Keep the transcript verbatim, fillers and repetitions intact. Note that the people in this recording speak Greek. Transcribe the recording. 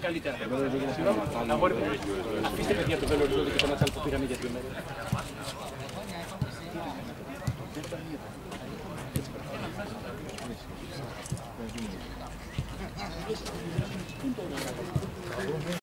Καλύτερα. Αγόρι μου, αφήστε παιδιά το βελοριζόντι και το να τσάλπω πήραμε για δύο μέρες.